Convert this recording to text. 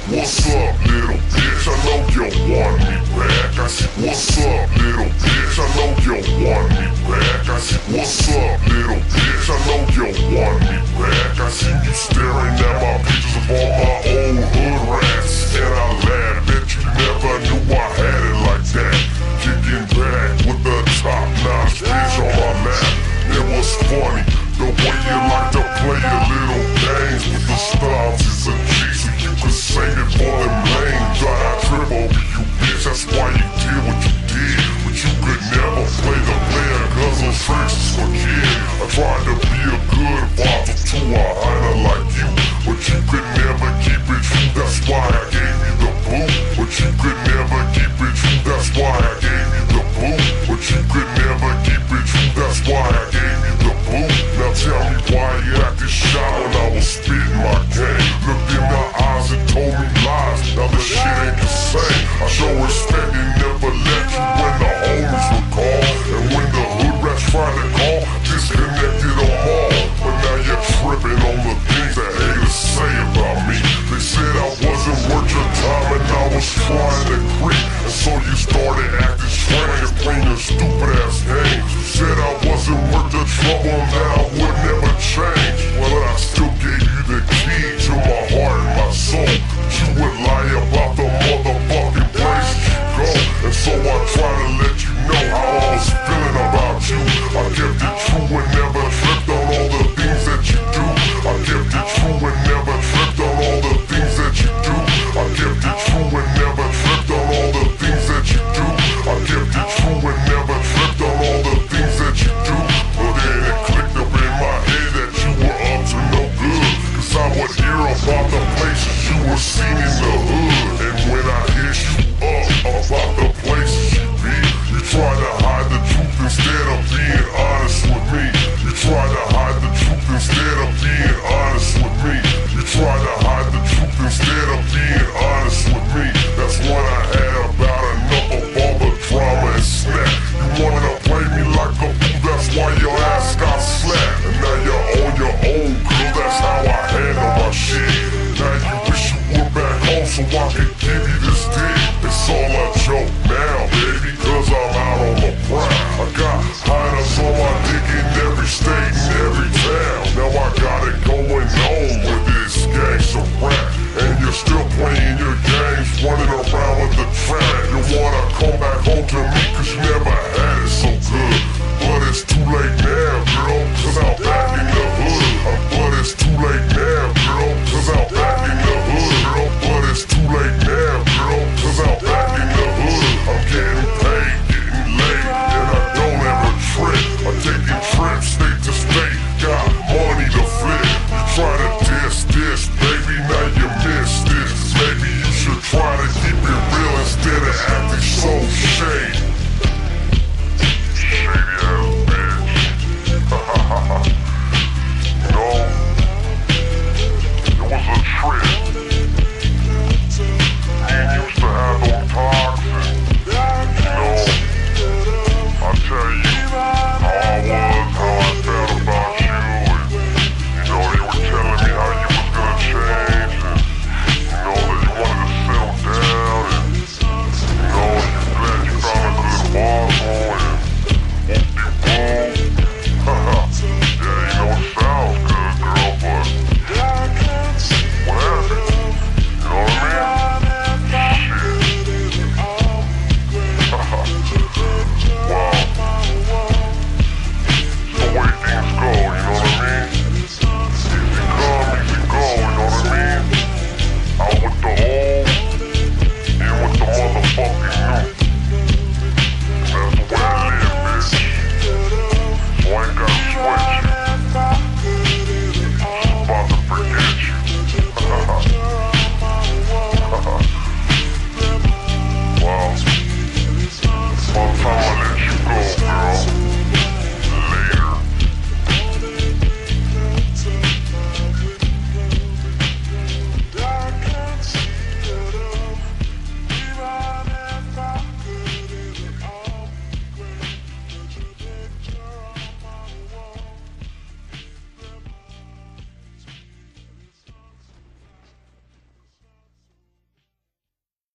what's up, little bitch? I know you want me back. I said, what's up, little bitch? I know you want me back. I said, what's up, little bitch? I know you want me back. I see you staring at my pictures of all my old hood rats, and I laugh that you never knew I had it like that. Kicking back with the top-notch bitch on my lap. It was funny the way you like to play your little games with the stars. It's a G, so you could sing it for them lame. Thought I trip over you, bitch, that's why you did what you did. But you could never play the player, cause those tricks is for kids. I tried to be a good father to a hunter like you, but you could never keep it true, that's why I gave you the boot. But you could never keep it true, that's why I gave you the boot. But you could never keep it true, that's why I gave you the boot. Now tell me why you acted shy when I was spitting my game. Looked in my eyes and told me lies, now the shit ain't the same. I show respect and never let you when the homies would call. And when the hood rats tried to call, disconnected them all. But now you're tripping on the things that haters say about me. They said I wasn't worth your time and I was trying to creep, and so you started acting strange and playing your stupid ass games. Said I wasn't worth the trouble and that I would never change. Well, I still gave you the key to my heart and my soul. You would lie about the motherfucking places you go, and so I try to let you know how I was feeling about you. I kept it true and never tripped on all the things that you do. I kept it true and never tripped on all the things that you do. I kept it true and never tripped on all the things that you do. I kept it true and never tripped on all the things that you do. But then it clicked up in my head that you were up to no good, cause I would hear about the places you were seen in the hood. And when I hit you up about the places you be, you try to hide the truth instead of being honest with me. You try to hide the truth instead of being honest with me. You try to hide the truth instead of being honest with me. That's what I had about enough of all the drama and snap. You wanted to play me like a fool, that's why your ass got slapped. And now you're on your own, girl, that's how I handle my shit. Now you wish you were back home so I could